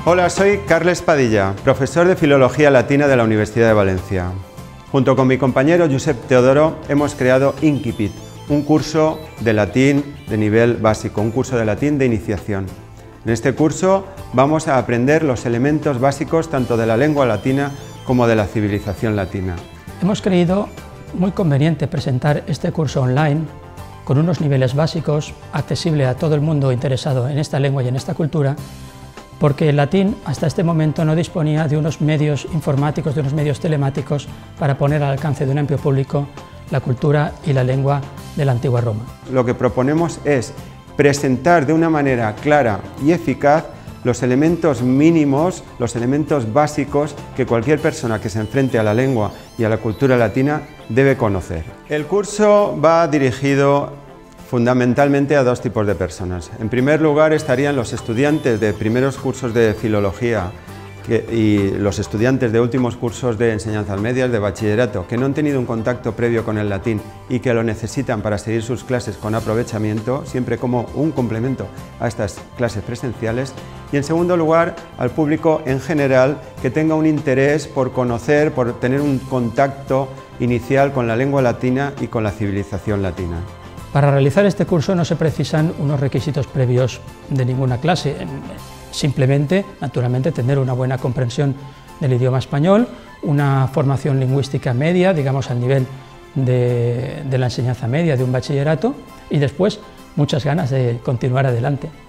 Hola, soy Carles Padilla, profesor de Filología Latina de la Universidad de Valencia. Junto con mi compañero Josep Teodoro hemos creado Incipit, un curso de latín de nivel básico, un curso de latín de iniciación. En este curso vamos a aprender los elementos básicos tanto de la lengua latina como de la civilización latina. Hemos creído muy conveniente presentar este curso online con unos niveles básicos, accesible a todo el mundo interesado en esta lengua y en esta cultura, porque el latín hasta este momento no disponía de unos medios informáticos, de unos medios telemáticos para poner al alcance de un amplio público la cultura y la lengua de la antigua Roma. Lo que proponemos es presentar de una manera clara y eficaz los elementos mínimos, los elementos básicos que cualquier persona que se enfrente a la lengua y a la cultura latina debe conocer. El curso va dirigido fundamentalmente a dos tipos de personas. En primer lugar estarían los estudiantes de primeros cursos de filología y los estudiantes de últimos cursos de enseñanzas medias, de bachillerato, que no han tenido un contacto previo con el latín y que lo necesitan para seguir sus clases con aprovechamiento, siempre como un complemento a estas clases presenciales. Y en segundo lugar, al público en general que tenga un interés por conocer, por tener un contacto inicial con la lengua latina y con la civilización latina. Para realizar este curso no se precisan unos requisitos previos de ninguna clase, simplemente, naturalmente, tener una buena comprensión del idioma español, una formación lingüística media, digamos al nivel de la enseñanza media de un bachillerato, y después muchas ganas de continuar adelante.